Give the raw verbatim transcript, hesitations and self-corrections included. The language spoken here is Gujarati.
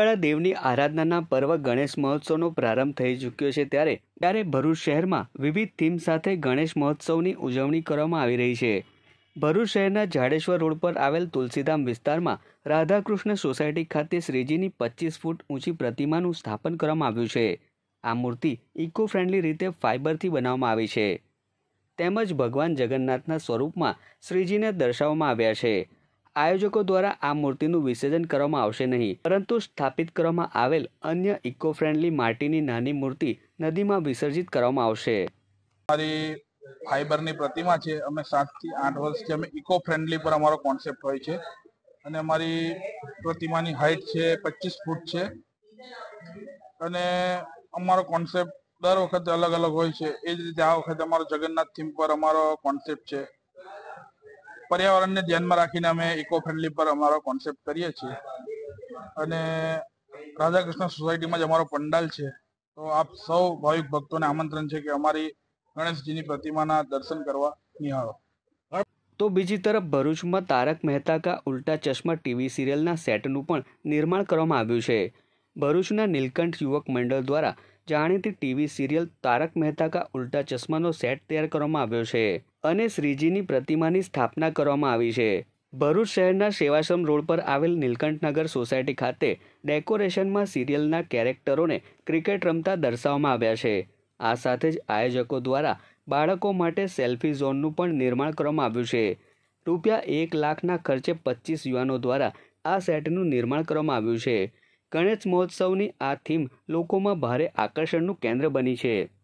વિઘ્નહર્તા દેવની આરાધનાના પર્વ ગણેશ મહોત્સવનો પ્રારંભ થઈ ચૂક્યો છે ત્યારે ત્યારે ભરૂચ શહેરમાં વિવિધ થીમ સાથે ગણેશ મહોત્સવની ઉજવણી કરવામાં આવી રહી છે। ભરૂચ શહેરના જાડેશ્વર રોડ પર આવેલ તુલસીધામ વિસ્તારમાં રાધાકૃષ્ણ સોસાયટી ખાતે શ્રીજીની પચીસ ફૂટ ઊંચી પ્રતિમાનું સ્થાપન કરવામાં આવ્યું છે। આ મૂર્તિ ઇકો ફ્રેન્ડલી રીતે ફાઇબરથી બનાવવામાં આવી છે તેમજ ભગવાન જગન્નાથના સ્વરૂપમાં શ્રીજીને દર્શાવવામાં આવ્યા છે। આયોજકો દ્વારા આ મૂર્તિનું વિસર્જન કરવામાં આવશે નહીં, પરંતુ સ્થાપિત કરવામાં આવેલ અન્ય ઇકો ફ્રેન્ડલી માટીની નાની મૂર્તિ નદીમાં વિસર્જિત કરવામાં આવશે। અમારી ફાઈબરની પ્રતિમા છે। અમે સાતથી આઠ વર્ષથી અમે ઇકો ફ્રેન્ડલી પર અમારો કોન્સેપ્ટ હોય છે અને અમારી પ્રતિમાની હાઇટ છે પચીસ ફૂટ છે અને અમારો કોન્સેપ્ટ દર વખતે અલગ અલગ હોય છે। એ જ રીતે આ વખતે અમારો જગન્નાથ થીમ પર અમારો કોન્સેપ્ટ છે। પર્યાવરણને ધ્યાનમાં રાખીને અમે ઇકો ફ્રેન્ડલી પર અમારો કોન્સેપ્ટ કરીએ છીએ અને રાધાકૃષ્ણ સોસાયટીમાં જ અમારો પંડાલ છે। તો આપ સૌ ભાવિક ભક્તોને આમંત્રણ છે કે અમારી ગણેશજીની પ્રતિમાના દર્શન કરવા નિહાળો। તો બીજી તરફ ભરૂચમાં તારક મહેતા કા ઉલ્ટા ચશ્મા ટીવી સિરિયલના સેટનું પણ નિર્માણ કરવામાં આવ્યું છે। ભરૂચના નીલકંઠ યુવક મંડળ દ્વારા જાણીતી ટીવી સિરિયલ તારક મહેતા કા ઉલ્ટા ચશ્માનો સેટ તૈયાર કરવામાં આવ્યો છે અને શ્રીજીની પ્રતિમાની સ્થાપના કરવામાં આવી છે। ભરૂચ શહેરના સેવાશ્રમ રોડ પર આવેલ નીલકંઠનગર સોસાયટી ખાતે ડેકોરેશનમાં સિરિયલના કેરેક્ટરોને ક્રિકેટ રમતા દર્શાવવામાં આવ્યા છે। આ સાથે જ આયોજકો દ્વારા બાળકો માટે સેલ્ફી ઝોનનું પણ નિર્માણ કરવામાં આવ્યું છે। રૂપિયા એક લાખના ખર્ચે પચીસ યુવાનો દ્વારા આ સેટનું નિર્માણ કરવામાં આવ્યું છે। ગણેશ મહોત્સવની આ થીમ લોકોમાં ભારે આકર્ષણનું કેન્દ્ર બની છે।